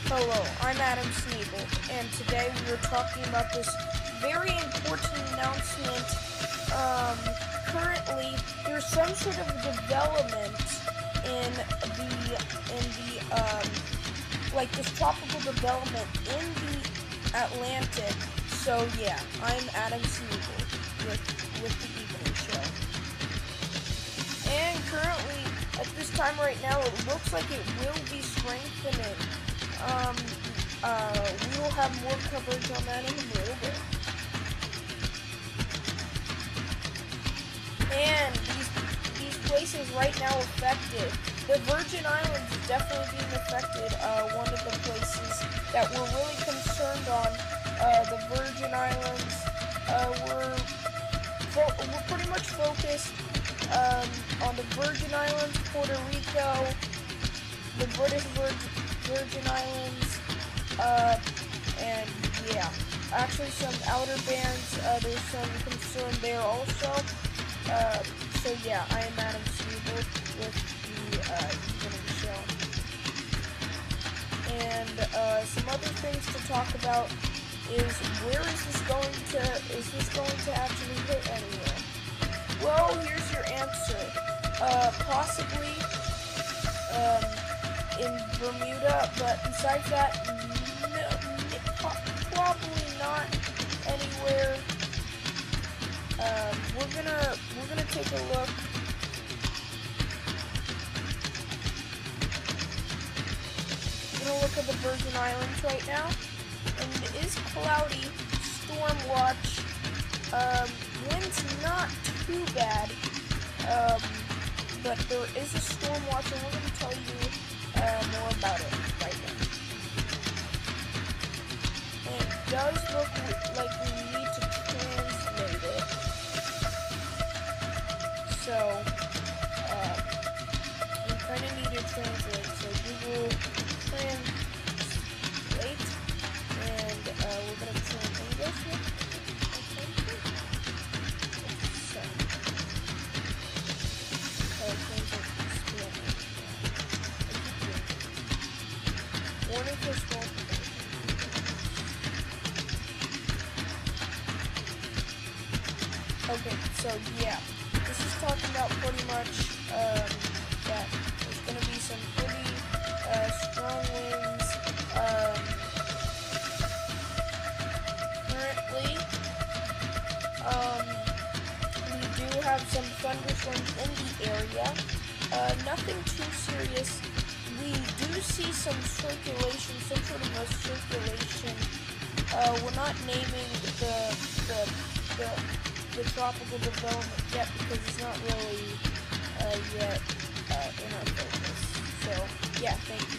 Hello, I'm Adam Sneeble, and today we are talking about this very important announcement. Currently, there's some sort of development in like this tropical development in the Atlantic. So yeah, I'm Adam Sneeble with the Evening Show. And currently, at this time right now, it looks like it will be strengthening. We will have more coverage on that in a little bit. And these places right now affected. The Virgin Islands is definitely being affected. One of the places that we're really concerned on, the Virgin Islands, we're pretty much focused on the Virgin Islands, Puerto Rico, the British Virgin Islands, and yeah, actually some outer bands, there's some concern there also. So yeah, I am Adam Sneeble with the Evening Show. And some other things to talk about is is this going to actually hit anywhere? Well, here's your answer. Possibly in Bermuda, but besides that, no, probably not anywhere. We're gonna take a look. We're gonna look at the Virgin Islands right now, and it is cloudy. Storm watch. Wind's not too bad, but there is a storm watch, and we're gonna tell you more about it right now. And it does look like we need to translate it. So, we kind of need to translate. So Google Translate, and we're gonna put in English here. Warning for small. Okay, so yeah, this is talking about pretty much that there's gonna be some pretty strong winds. Currently, we do have some thunderstorms in the area. Nothing too serious. We do see some circulation, some sort of a circulation. We're not naming the tropical development yet because it's not really yet in our focus. So yeah, thank you.